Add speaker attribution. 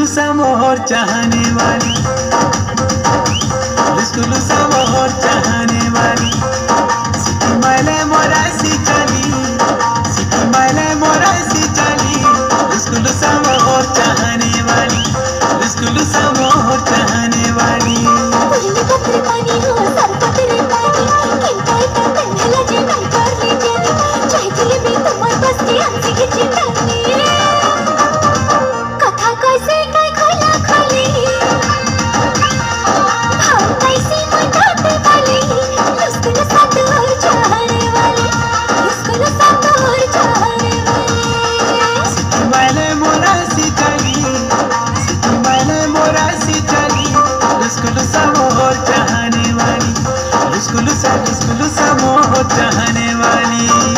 Speaker 1: लुस्कुलुसा मोहर चाहने वाली, लुस्कुलुसा मोहर चाहने वाली। सिटी माइले मोरा सी चली, सिटी माइले मोरा सी चली। लुस्कुलुसा मोहर चाहने वाली, लुस्कुलुसा मोहर चाहने वाली।
Speaker 2: पुरनी पत्र पानी हो सर पत्र पानी, किंताई का तन्हला जे नहीं कर ले जानी। चाहे दिल में तुम्हार बस के अंसी के चितानी। कथा कैसे काय खोला खोली, भाव कैसे मनाते वाली। लुस्कुलुसा मोहर चाहने वाली, लुस्कुलुसा मोहर चाहने वाली।
Speaker 1: सिटी माइले मोरा सी चली, सिटी माइले मोरा सी चली। लुस्कुलुसा मोहर चाहने वाली, लुस्कुलुसा मोहर चाहने वाली।